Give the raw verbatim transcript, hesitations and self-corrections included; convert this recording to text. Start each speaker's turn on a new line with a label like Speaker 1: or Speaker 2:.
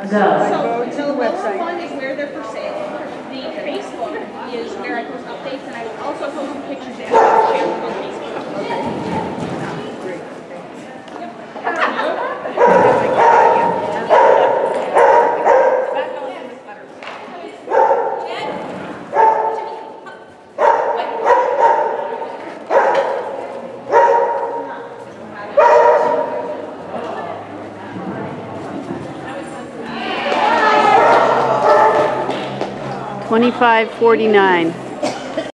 Speaker 1: us
Speaker 2: Go.
Speaker 1: by
Speaker 3: So
Speaker 1: going to
Speaker 3: the
Speaker 1: the
Speaker 3: lower
Speaker 1: website.
Speaker 3: one is where they're for sale. The Facebook is where I post updates, and I also post some pictures that I share on Facebook.
Speaker 1: Okay. Great.
Speaker 2: twenty-five forty-nine.